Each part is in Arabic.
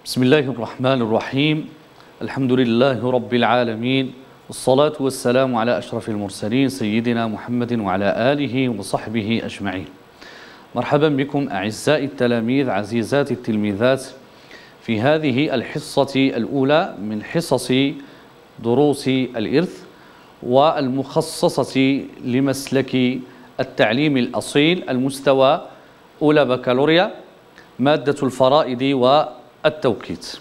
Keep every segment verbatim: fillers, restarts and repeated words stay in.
بسم الله الرحمن الرحيم. الحمد لله رب العالمين، والصلاة والسلام على أشرف المرسلين سيدنا محمد وعلى آله وصحبه أجمعين. مرحبا بكم أعزائي التلاميذ عزيزات التلميذات في هذه الحصة الأولى من حصص دروس الإرث والمخصصة لمسلك التعليم الأصيل المستوى أولى بكالوريا، مادة الفرائض والتوقيت.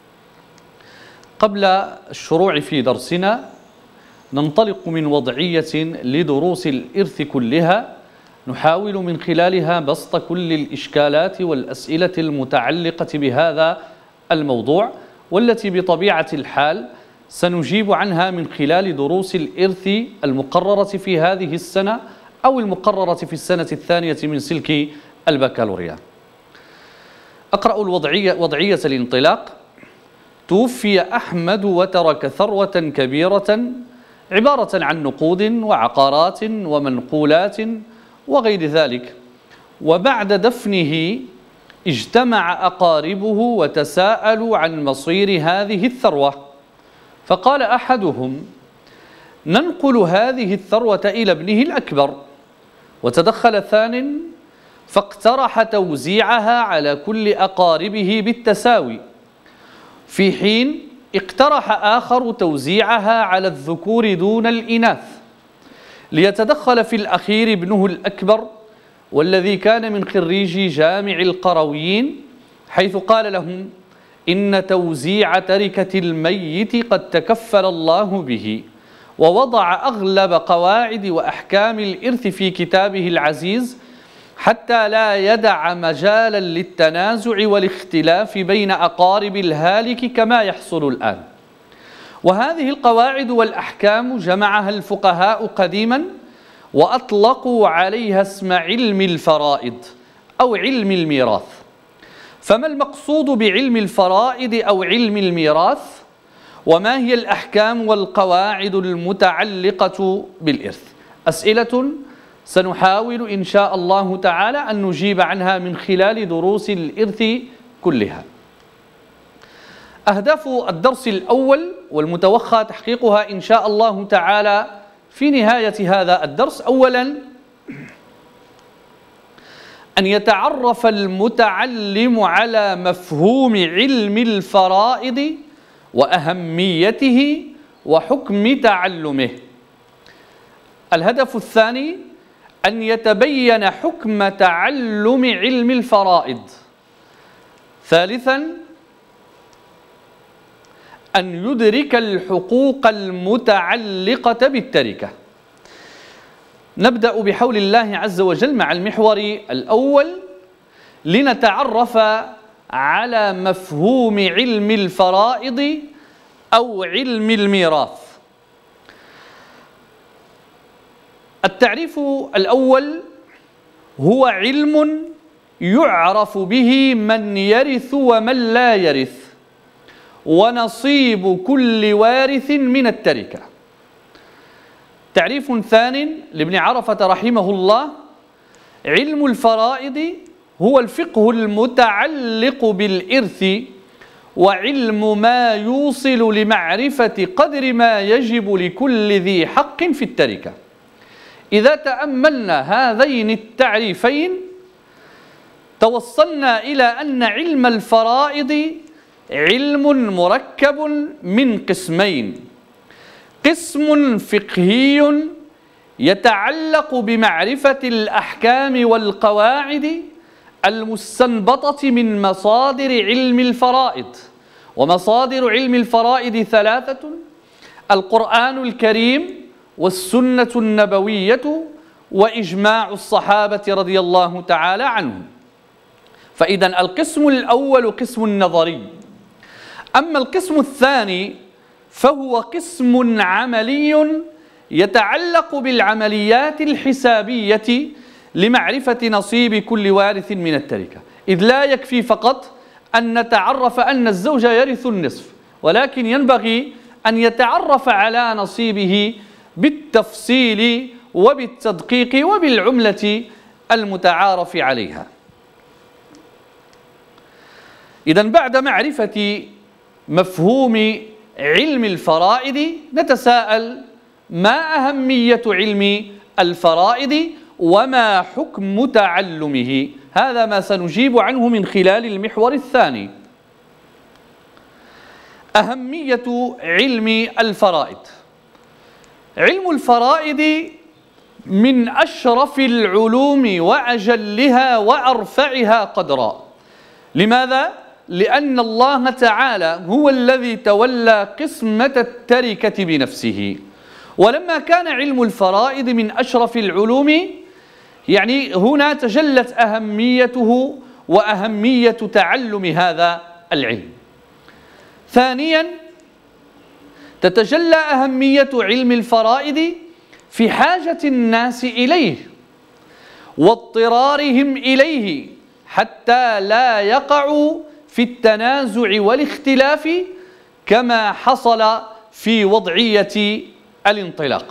قبل الشروع في درسنا ننطلق من وضعية لدروس الإرث كلها، نحاول من خلالها بسط كل الإشكالات والأسئلة المتعلقة بهذا الموضوع، والتي بطبيعة الحال سنجيب عنها من خلال دروس الإرث المقررة في هذه السنة أو المقررة في السنة الثانية من سلك البكالوريا. أقرأ الوضعية وضعية الانطلاق. توفي أحمد وترك ثروة كبيرة عبارة عن نقود وعقارات ومنقولات وغير ذلك، وبعد دفنه اجتمع أقاربه وتساءلوا عن مصير هذه الثروة، فقال أحدهم: ننقل هذه الثروة إلى ابنه الأكبر. وتدخل ثان فاقترح توزيعها على كل أقاربه بالتساوي، في حين اقترح آخر توزيعها على الذكور دون الإناث، ليتدخل في الأخير ابنه الأكبر والذي كان من خريجي جامع القرويين، حيث قال لهم: إن توزيع تركة الميت قد تكفل الله به، ووضع أغلب قواعد وأحكام الإرث في كتابه العزيز حتى لا يدع مجالا للتنازع والاختلاف بين أقارب الهالك كما يحصل الآن. وهذه القواعد والأحكام جمعها الفقهاء قديما وأطلقوا عليها اسم علم الفرائض أو علم الميراث. فما المقصود بعلم الفرائض أو علم الميراث؟ وما هي الأحكام والقواعد المتعلقة بالإرث؟ أسئلة سنحاول إن شاء الله تعالى أن نجيب عنها من خلال دروس الإرث كلها. أهداف الدرس الأول والمتوخى تحقيقها إن شاء الله تعالى في نهاية هذا الدرس: أولا، أن يتعرف المتعلم على مفهوم علم الفرائض وأهميته وحكم تعلمه. الهدف الثاني، أن يتبين حكم تعلم علم الفرائض. ثالثا، أن يدرك الحقوق المتعلقة بالتركة. نبدأ بحول الله عز وجل مع المحور الأول لنتعرف على مفهوم علم الفرائض أو علم الميراث. التعريف الأول هو علم يعرف به من يرث ومن لا يرث، ونصيب كل وارث من التركة. تعريف ثان لابن عرفة رحمه الله: علم الفرائض هو الفقه المتعلق بالإرث وعلم ما يوصل لمعرفة قدر ما يجب لكل ذي حق في التركة. إذا تأملنا هذين التعريفين توصلنا إلى أن علم الفرائض علم مركب من قسمين: قسم فقهي يتعلق بمعرفة الأحكام والقواعد المستنبطة من مصادر علم الفرائض. ومصادر علم الفرائض ثلاثة: القرآن الكريم والسنة النبوية وإجماع الصحابة رضي الله تعالى عنهم. فإذا القسم الأول قسم نظري. أما القسم الثاني فهو قسم عملي يتعلق بالعمليات الحسابية لمعرفة نصيب كل وارث من التركة. إذ لا يكفي فقط أن نتعرف أن الزوج يرث النصف، ولكن ينبغي أن يتعرف على نصيبه بالتفصيل وبالتدقيق وبالعملة المتعارف عليها. إذن بعد معرفة مفهوم علم الفرائض نتساءل: ما أهمية علم الفرائض وما حكم تعلمه؟ هذا ما سنجيب عنه من خلال المحور الثاني. أهمية علم الفرائض. علم الفرائض من أشرف العلوم وأجلها وأرفعها قدرا. لماذا؟ لأن الله تعالى هو الذي تولى قسمة التركة بنفسه، ولما كان علم الفرائض من أشرف العلوم يعني هنا تجلت أهميته وأهمية تعلم هذا العلم. ثانيا، تتجلى أهمية علم الفرائض في حاجة الناس إليه واضطرارهم إليه حتى لا يقعوا في التنازع والاختلاف كما حصل في وضعية الانطلاق.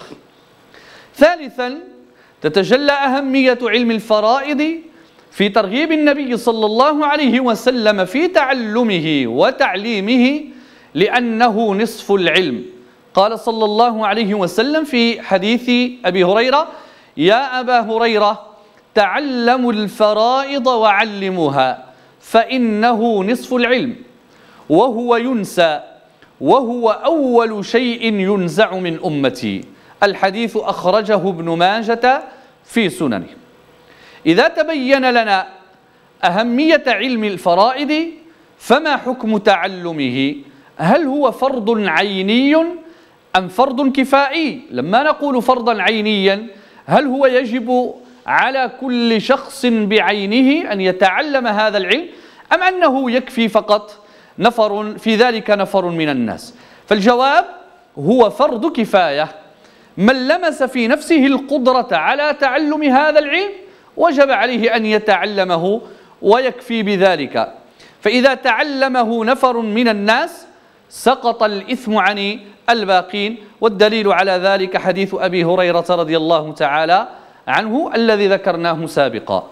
ثالثا، تتجلى أهمية علم الفرائض في ترغيب النبي صلى الله عليه وسلم في تعلمه وتعليمه، لأنه نصف العلم. قال صلى الله عليه وسلم في حديث أبي هريرة: يا أبا هريرة تعلموا الفرائض وعلموها فإنه نصف العلم وهو ينسى وهو أول شيء ينزع من أمتي. الحديث أخرجه ابن ماجة في سننه. إذا تبين لنا أهمية علم الفرائض فما حكم تعلمه؟ هل هو فرض عيني أم فرض كفائي؟ لما نقول فرضا عينيا، هل هو يجب على كل شخص بعينه أن يتعلم هذا العلم، أم أنه يكفي فقط نفر في ذلك نفر من الناس؟ فالجواب هو فرض كفاية. من لمس في نفسه القدرة على تعلم هذا العلم وجب عليه أن يتعلمه ويكفي بذلك. فإذا تعلمه نفر من الناس سقط الإثم عن الباقين، والدليل على ذلك حديث أبي هريرة رضي الله تعالى عنه الذي ذكرناه سابقا.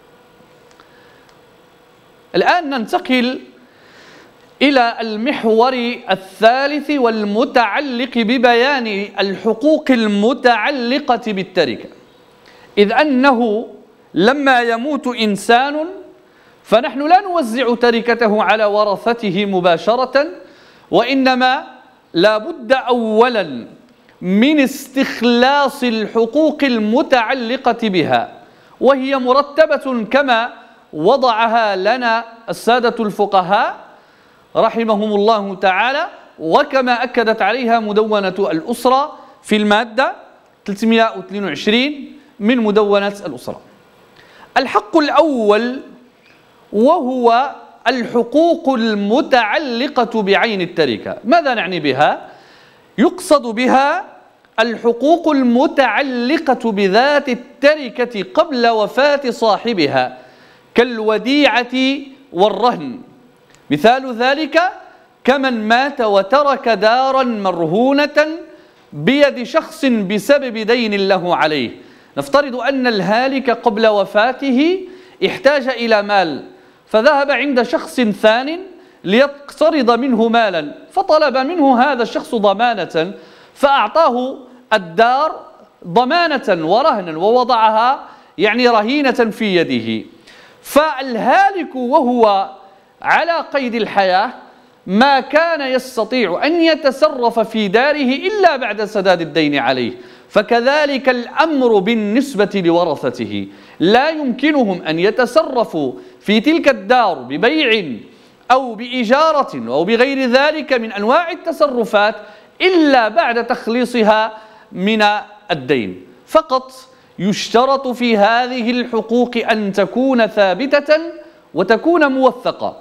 الآن ننتقل إلى المحور الثالث والمتعلق ببيان الحقوق المتعلقة بالتركة، إذ أنه لما يموت إنسان فنحن لا نوزع تركته على ورثته مباشرة، وإنما لا بد أولا من استخلاص الحقوق المتعلقة بها، وهي مرتبة كما وضعها لنا السادة الفقهاء رحمهم الله تعالى، وكما أكدت عليها مدونة الأسرة في المادة ثلاثمئة واثنين وعشرين من مدونة الأسرة. الحق الأول وهو الحقوق المتعلقة بعين التركة. ماذا نعني بها؟ يقصد بها الحقوق المتعلقة بذات التركة قبل وفاة صاحبها كالوديعة والرهن. مثال ذلك كمن مات وترك دارا مرهونة بيد شخص بسبب دين له عليه. نفترض أن الهالك قبل وفاته احتاج إلى مال، فذهب عند شخص ثان ليقترض منه مالا، فطلب منه هذا الشخص ضمانة، فأعطاه الدار ضمانة ورهنا ووضعها يعني رهينة في يده. فالهالك وهو على قيد الحياة ما كان يستطيع أن يتصرف في داره إلا بعد سداد الدين عليه، فكذلك الأمر بالنسبة لورثته، لا يمكنهم أن يتصرفوا في تلك الدار ببيع أو بإجارة أو بغير ذلك من أنواع التصرفات إلا بعد تخليصها من الدين. فقط يشترط في هذه الحقوق أن تكون ثابتة وتكون موثقة.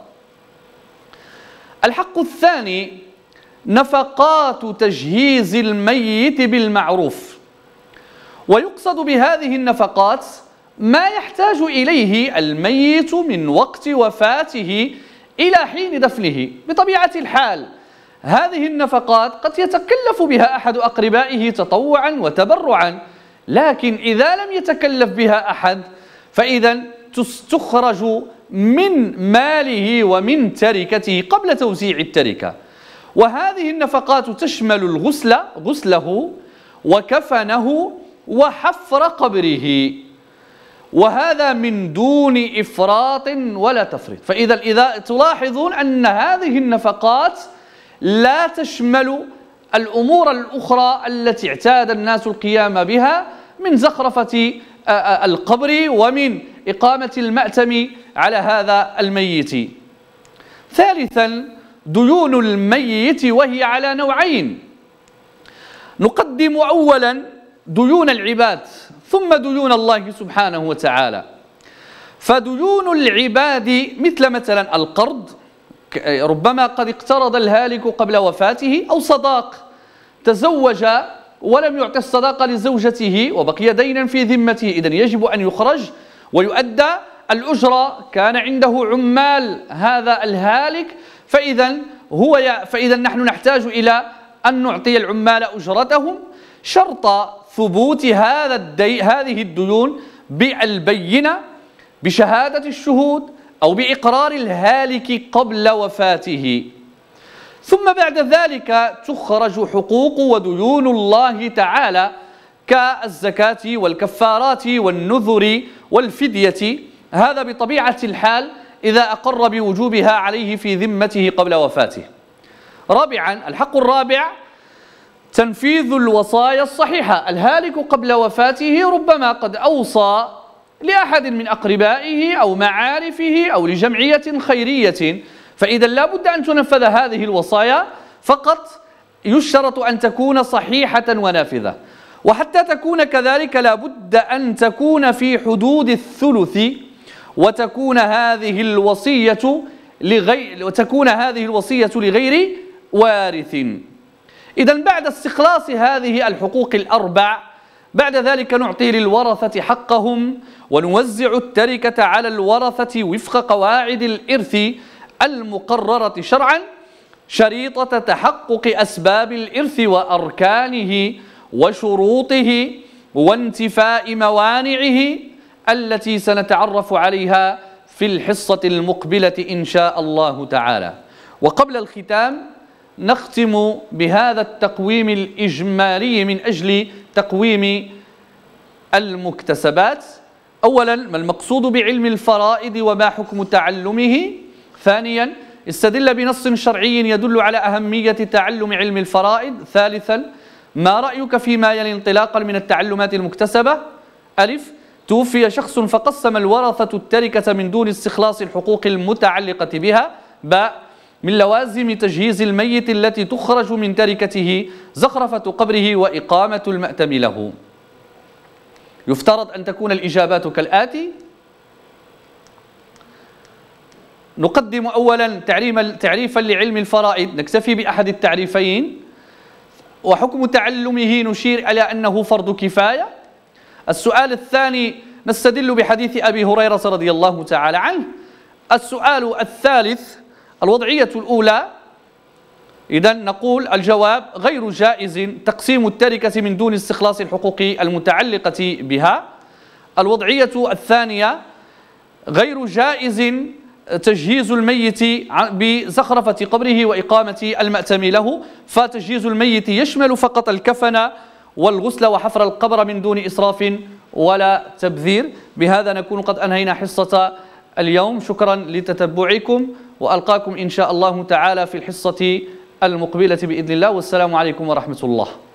الحق الثاني نفقات تجهيز الميت بالمعروف، ويقصد بهذه النفقات ما يحتاج إليه الميت من وقت وفاته إلى حين دفنه. بطبيعة الحال هذه النفقات قد يتكلف بها أحد أقربائه تطوعا وتبرعا، لكن إذا لم يتكلف بها أحد فإذا تخرج من ماله ومن تركته قبل توزيع التركة. وهذه النفقات تشمل الغسل غسله وكفنه وحفر قبره، وهذا من دون إفراط ولا تفريط. فإذا إذا تلاحظون أن هذه النفقات لا تشمل الأمور الأخرى التي اعتاد الناس القيام بها من زخرفة القبر ومن إقامة المأتم على هذا الميت. ثالثا ديون الميت، وهي على نوعين. نقدم أولا ديون العباد ثم ديون الله سبحانه وتعالى. فديون العباد مثل مثلا القرض، ربما قد اقترض الهالك قبل وفاته، أو صداق، تزوج ولم يعطي الصداقة لزوجته وبقي دينا في ذمته، إذن يجب أن يخرج ويؤدى الأجرة، كان عنده عمال هذا الهالك، فإذا هو فإذا نحن نحتاج إلى أن نعطي العمال أجرتهم، شرط ثبوت هذا الدي هذه الديون بالبينة بشهادة الشهود أو بإقرار الهالك قبل وفاته. ثم بعد ذلك تخرج حقوق وديون الله تعالى كالزكاة والكفارات والنذر والفدية، هذا بطبيعة الحال إذا أقر بوجوبها عليه في ذمته قبل وفاته. رابعا، الحق الرابع تنفيذ الوصايا الصحيحة. الهالك قبل وفاته ربما قد أوصى لأحد من أقربائه أو معارفه أو لجمعية خيرية، فإذا لا بد أن تنفذ هذه الوصايا، فقط يشترط أن تكون صحيحة ونافذة. وحتى تكون كذلك لا بد أن تكون في حدود الثلث، وتكون هذه الوصية لغير وتكون هذه الوصية لغير وارث. إذن بعد استخلاص هذه الحقوق الأربع، بعد ذلك نعطي للورثة حقهم ونوزع التركة على الورثة وفق قواعد الإرث المقررة شرعا، شريطة تحقق أسباب الإرث وأركانه وشروطه وانتفاء موانعه التي سنتعرف عليها في الحصة المقبلة إن شاء الله تعالى. وقبل الختام نختم بهذا التقويم الإجمالي من أجل تقويم المكتسبات. أولا، ما المقصود بعلم الفرائض وما حكم تعلمه؟ ثانيا، استدل بنص شرعي يدل على أهمية تعلم علم الفرائض. ثالثا، ما رأيك فيما يلي انطلاقا من التعلمات المكتسبة؟ ألف، توفي شخص فقسم الورثة التركة من دون استخلاص الحقوق المتعلقة بها. باء، من لوازم تجهيز الميت التي تخرج من تركته زخرفة قبره وإقامة المأتم له. يفترض أن تكون الإجابات كالآتي: نقدم أولا تعريفا لعلم الفرائض، نكتفي بأحد التعريفين. وحكم تعلمه نشير إلى أنه فرض كفاية. السؤال الثاني نستدل بحديث أبي هريرة رضي الله تعالى عنه. السؤال الثالث الوضعية الأولى، إذن نقول الجواب غير جائز تقسيم التركة من دون استخلاص الحقوق المتعلقة بها. الوضعية الثانية غير جائز تجهيز الميت بزخرفة قبره وإقامة المأتم له، فتجهيز الميت يشمل فقط الكفن والغسل وحفر القبر من دون إسراف ولا تبذير. بهذا نكون قد أنهينا حصة اليوم. شكرا لتتبعكم، وألقاكم إن شاء الله تعالى في الحصة المقبلة بإذن الله، والسلام عليكم ورحمة الله.